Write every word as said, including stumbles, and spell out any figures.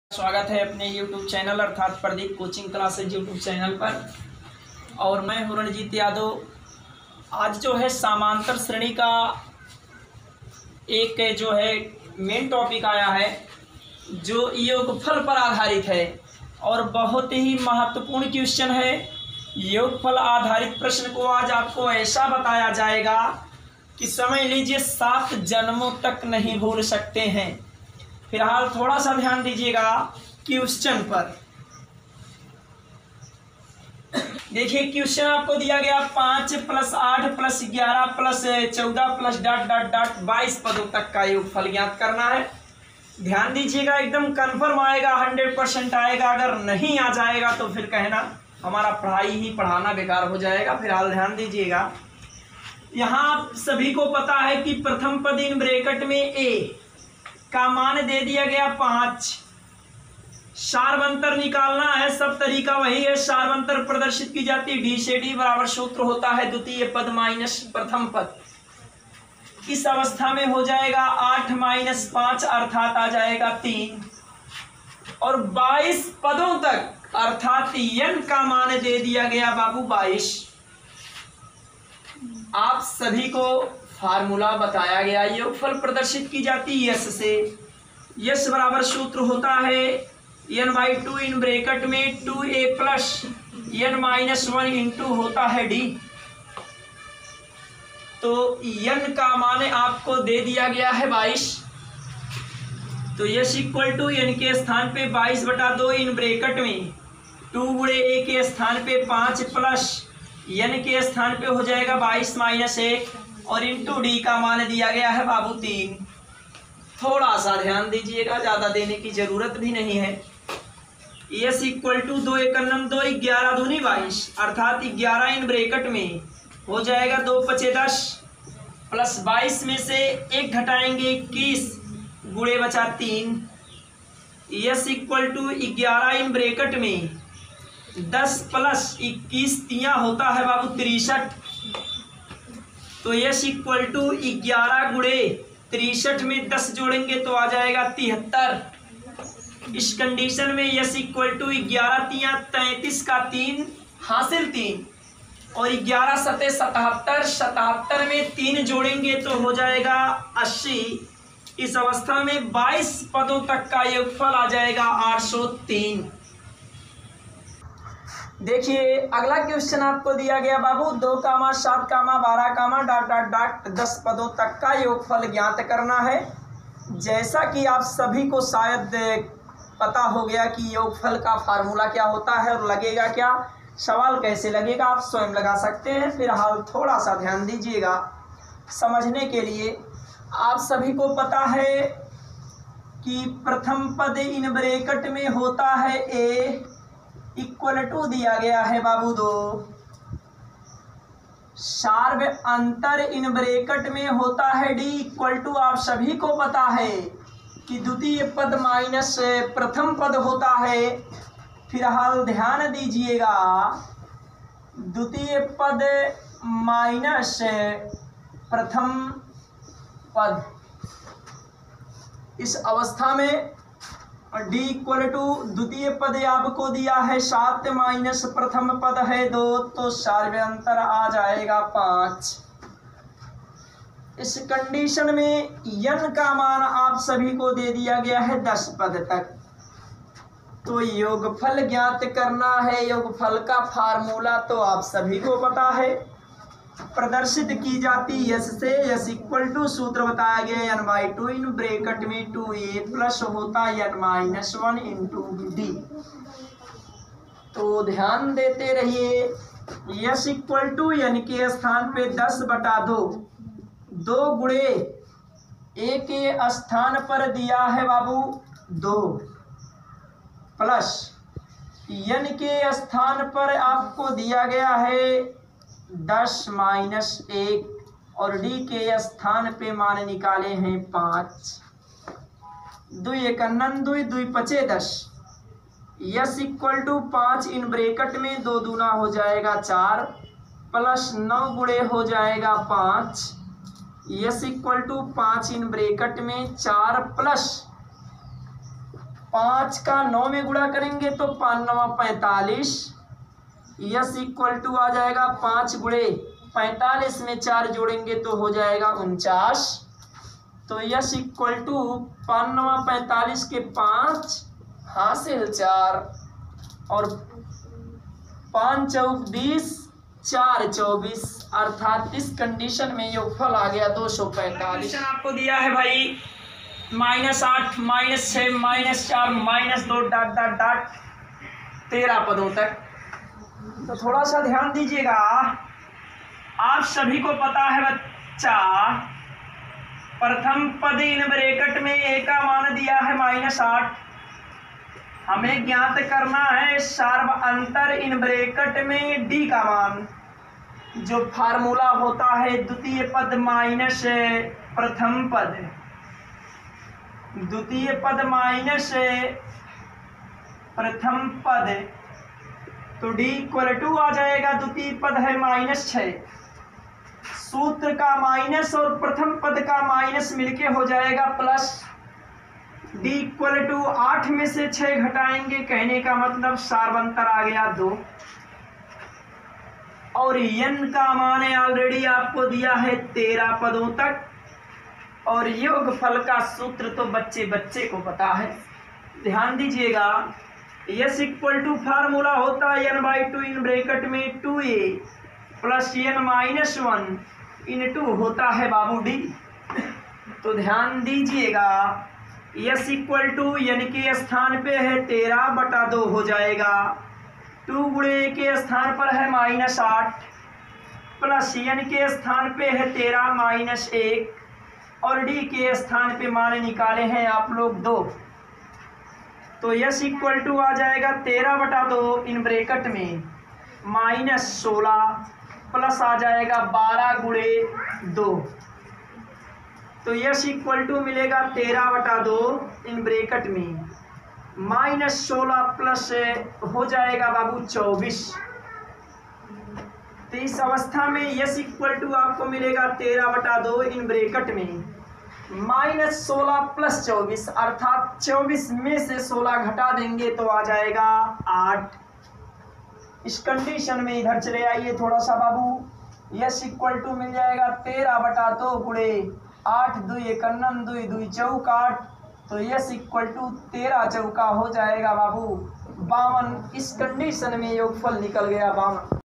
स्वागत है अपने YouTube चैनल अर्थात Pradeep coaching classes YouTube channel पर। और मैं हूं रणजीत यादव। आज जो है समांतर श्रेणी का एक जो है मेन टॉपिक आया है जो योगफल पर आधारित है और बहुत ही महत्वपूर्ण क्वेश्चन है। योगफल आधारित प्रश्न को आज आपको ऐसा बताया जाएगा कि समझ लीजिए सात जन्मों तक नहीं भूल सकते हैं। फिलहाल थोड़ा सा ध्यान दीजिएगा क्वेश्चन पर। देखिए क्वेश्चन आपको दिया गया पाँच प्लस आठ प्लस ग्यारह प्लस चौदह प्लस डॉट डॉट डॉट बाईस पदों तक का योगफल ज्ञात करना है। ध्यान दीजिएगा, एकदम कंफर्म आएगा, हंड्रेड परसेंट आएगा। अगर नहीं आ जाएगा तो फिर कहना हमारा पढ़ाई ही पढ़ाना बेकार हो जाएगा। फिलहाल ध्यान दीजिएगा, यहाँ आप सभी को पता है कि प्रथम पद इन ब्रैकेट में ए का मान दे दिया गया पांच। सार्वंतर निकालना है, सब तरीका वही है। सार्वंतर प्रदर्शित की जाती है डी से डी बराबर सूत्र होता है द्वितीय पद माइनस प्रथम पद। इस अवस्था में हो जाएगा आठ माइनस पांच अर्थात आ जाएगा तीन। और बाईस पदों तक अर्थात n का मान दे दिया गया बाबू बाईस। आप सभी को फार्मूला बताया गया, योगफल प्रदर्शित की जाती है यस से। यस बराबर सूत्र होता है n by two in bracket में two a plus n minus one into होता है डी। तो एन का मान आपको दे दिया गया है बाईस। तो यस इक्वल टू एन के स्थान पे बाईस बटा दो इन ब्रैकेट में टू गुणे ए के स्थान पे पाँच प्लस एन के स्थान पे हो जाएगा बाईस माइनस एक और इंटू डी का मान दिया गया है बाबू तीन। थोड़ा सा ध्यान दीजिएगा, ज्यादा देने की जरूरत भी नहीं है। एस इक्वल टू दो एकन्नम दो ग्यारह दूनी बाईस अर्थात ग्यारह इन ब्रैकेट में हो जाएगा दो पचे दस प्लस बाईस में से एक घटाएंगे इक्कीस गुणे बचा तीन। एस इक्वल टू ग्यारह इन ब्रैकेट में दस प्लस इक्कीस तिया होता है बाबू तिरसठ। तो यस इक्वल टू ग्यारह गुणे तिरसठ में दस जोड़ेंगे तो आ जाएगा तिहत्तर। इस कंडीशन में यस इक्वल टू ग्यारह तिया तैंतीस का तीन हासिल तीन और ग्यारह सते सतहत्तर, सतहत्तर में तीन जोड़ेंगे तो हो जाएगा अस्सी। इस अवस्था में बाईस पदों तक का योगफल आ जाएगा आठ सौ तीन। देखिए अगला क्वेश्चन आपको दिया गया बाबू दो कामा सात कामा बारह कामा डॉट डॉट डॉट दस पदों तक का योगफल ज्ञात करना है। जैसा कि आप सभी को शायद पता हो गया कि योगफल का फार्मूला क्या होता है और लगेगा क्या, सवाल कैसे लगेगा आप स्वयं लगा सकते हैं। फिलहाल थोड़ा सा ध्यान दीजिएगा समझने के लिए। आप सभी को पता है कि प्रथम पद इन ब्रैकेट में होता है ए इक्वल टू दिया गया है बाबू दो। सार्व अंतर इन ब्रैकेट में होता है डी इक्वल टू आप सभी को पता है कि द्वितीय पद माइनस प्रथम पद होता है। फिलहाल ध्यान दीजिएगा, द्वितीय पद माइनस प्रथम पद। इस अवस्था में डी इक्वल टू द्वितीय पद आपको दिया है सात माइनस प्रथम पद है दो, तो सार्वंतर आ जाएगा पाँच। इस कंडीशन में n का मान आप सभी को दे दिया गया है दस पद तक। तो योगफल ज्ञात करना है। योगफल का फार्मूला तो आप सभी को पता है, प्रदर्शित की जाती यस से। यस इक्वल टू सूत्र बताया गया n by two in bracket में टू ए प्लस होता n minus one into d. तो ध्यान देते रहिए, यस इक्वल टू एन के स्थान पे दस बटा दो, दो गुणे ए के स्थान पर दिया है बाबू दो प्लस एन के स्थान पर आपको दिया गया है दस माइनस एक और डी के स्थान पे मान निकाले हैं पाँच। दुई एकन्नन दुई दुई पचे दस। यस इक्वल टू पाँच इन ब्रैकेट में दो दूना हो जाएगा चार प्लस नौ गुणे हो जाएगा पाँच। यस इक्वल टू पाँच इन ब्रैकेट में चार प्लस पाँच का नौ में गुणा करेंगे तो पाँच नवा पैंतालीस, यस इक्वल टू आ जाएगा पाँच गुणे पैंतालीस में चार जोड़ेंगे तो हो जाएगा उनचास। तो यस इक्वल टू पाँच नवा पैंतालीस के पाँच हासिल चार और पाँच चौक बीस, चार चौबीस, अर्थात इस कंडीशन में योगफल आ गया दो सौ पैंतालीस। आपको दिया है भाई माइनस आठ, माइनस छः, माइनस चार, माइनस दो, डाट डाट डाट तेरह पदों तक। तो थोड़ा सा ध्यान दीजिएगा, आप सभी को पता है बच्चा, प्रथम पद इन ब्रैकेट में ए का मान दिया है माइनस आठ, हमें ज्ञात करना है सार्व अंतर इन ब्रैकेट में डी का मान। जो फार्मूला होता है द्वितीय पद माइनस प्रथम पद, द्वितीय पद माइनस प्रथम पद, तो डी इक्वल टू आ जाएगा, द्वितीय पद है माइनस छः, सूत्र का माइनस और प्रथम पद का माइनस मिलके हो जाएगा प्लस। डी इक्वल टू आठ में से छः घटाएंगे, कहने का मतलब सार्वंतर आ गया दो। और यन का मान ऑलरेडी आपको दिया है तेरह पदों तक, और योगफल का सूत्र तो बच्चे बच्चे को पता है। ध्यान दीजिएगा, यस इक्वल टू फार्मूला होता है n by two in bracket में two a plus n minus one into होता है बाबू डी। तो ध्यान दीजिएगा, यस इक्वल टू एन के स्थान पे है तेरह बटा दो हो जाएगा, टू गुणे के स्थान पर है माइनस आठ प्लस एन के स्थान पे है तेरह माइनस एक, और डी के स्थान पे मान निकाले हैं आप लोग दो। तो यस इक्वल टू आ जाएगा तेरह बटा दो इन ब्रैकेट में माइनस सोलह प्लस आ जाएगा बारह गुणे दो। तो यस इक्वल टू मिलेगा तेरह बटा दो इन ब्रैकेट में माइनस सोलह प्लस हो जाएगा बाबू चौबीस। तो इस अवस्था में यस इक्वल टू आपको मिलेगा तेरह बटा दो इन ब्रैकेट में माइनस सोलह प्लस चौबीस, अर्थात चौबीस में से सोलह घटा देंगे तो आ जाएगा आठ। इस कंडीशन में इधर चले आइए थोड़ा सा बाबू, यस इक्वल टू मिल जाएगा तेरह बटा दो गुणे आठ दुई इक्यावन दुई दुई चौक आठ, तो यस इक्वल टू तेरह चौका हो जाएगा बाबू बावन। इस कंडीशन में योगफल निकल गया बावन।